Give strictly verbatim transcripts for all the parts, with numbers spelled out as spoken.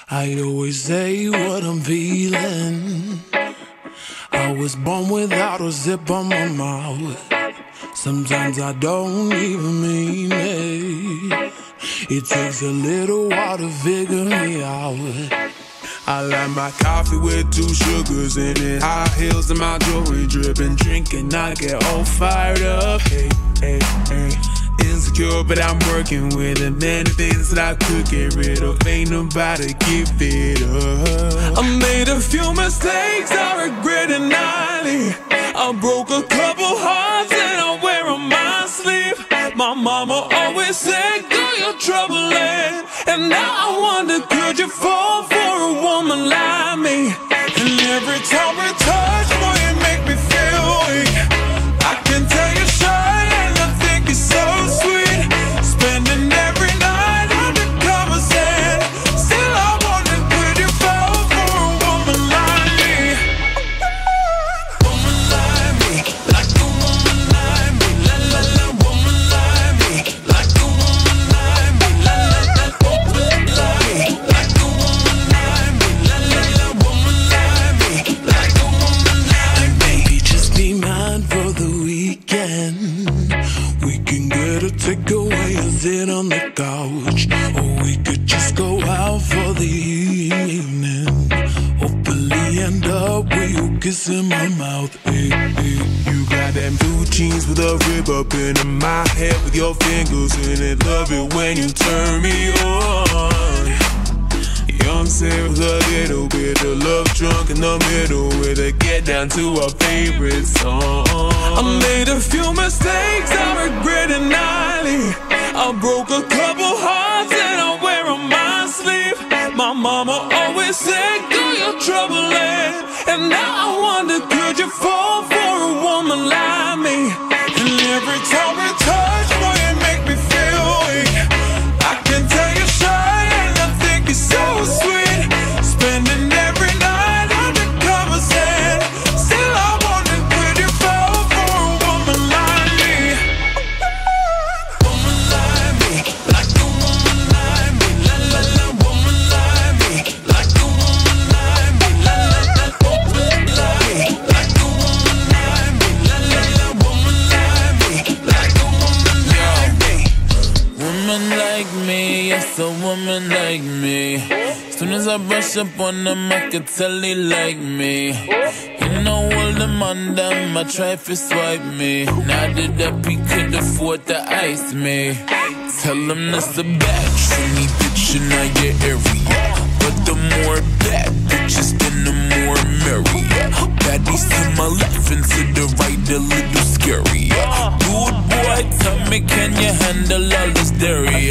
I always say what I'm feeling. I was born without a zip on my mouth. Sometimes I don't even mean it. It takes a little while to figure me out. I like my coffee with two sugars in it, high heels and my jewelry dripping, drinking, I get all fired up. Hey, hey, hey. Insecure, but I'm working with it. Many things that I could get rid of, ain't nobody give it up. I made a few mistakes I regret it nightly. I broke a couple hearts and I wear on my sleeve. My mama always said, girl, you're troubling. And now I wonder, could you fall for a woman like me? And every time we touch, boy, you make me feel weak. I can tell you're shy and I think you're so sweet. Spending every night undercover and still I wonder, could you fall for a woman like me? Woman like me, like a woman like me. La la la, woman like me, like a woman like me. La la la, woman like me, like a woman like me. La la la, woman like me, like a woman like me. Baby, just be mine for the weekend. We can get a takeaway and sit on the couch, or we could just go out for the evening. Hopefully end up with you kissing my mouth. Hey, hey. You got them blue jeans with a rib up in my head with your fingers in it. Love it when you turn me on. Young Sarah with a little bit of love drunk in the middle with a get down to our favorite song. I made a few mistakes I regret it nightly. I broke a couple hearts and I wear on my sleeve. My mama always said, girl, you're troubling. And now I wonder, could you fall for a woman like me? And every time we touch, boy, you make me feel weak. I can tell you're shy and I think you're so sweet. Spending every night undercover and still I wonder, could you fall for a woman like me? Woman like me, like a woman like me. La la la, woman like me, like a woman like me. La la la, woman like me, like a woman like me. La la la, woman like me, like a woman like me. Woman like me, yes, a woman like me. Soon as I brush up on them, I can tell they like me. You know all them on them, I try to swipe me. Now that up, he could afford to ice me. Tell them that's the bad trinity bitch in your area. But the more bad bitches, then the more merry. Baddies to my left and to the right, a little scary. Good boy, tell me, can you handle all this dairy?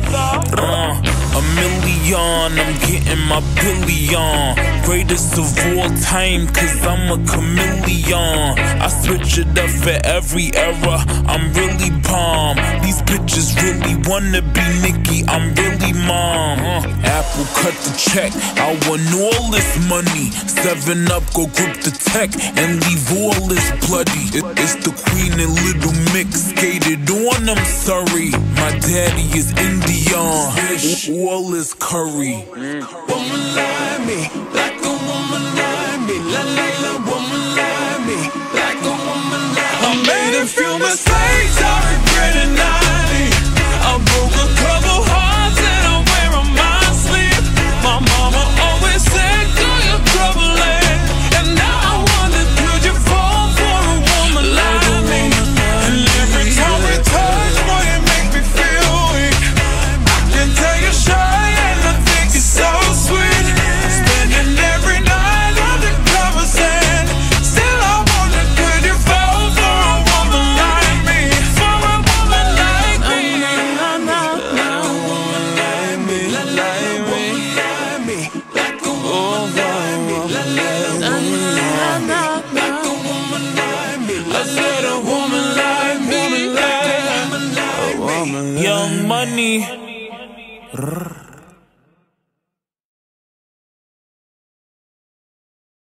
Uh, a million, I'm getting my billion. Greatest of all time, cause I'm a chameleon. I switch it up for every era, I'm really bomb. These bitches really wanna be Nicki, I'm really mom. uh, Apple cut the check, I want all this money. Seven up, go grip the tech and leave all this bloody. It, it's the queen and little mix, skated on, I'm sorry. My daddy is Indian, bitch, all is curry. Woman like me, like a woman like me. La la la, woman like me, like a woman like me. I made a few mistakes I regret it nightly. I broke a couple hearts and I wear on my sleeve. My mama always said, girl, you're troubling. And now I wonder, could you fall for a woman like me? And every time we touch, boy, it makes me feel weak. I can tell you're shy and I think you're so sweet. Spending every night undercover and still I wonder, could you fall for a woman like me? For a woman like me. Like a woman like me. Like a woman like me. Like a woman like me. Like a woman like me. I said a woman like me. Like a woman like me. Young Money.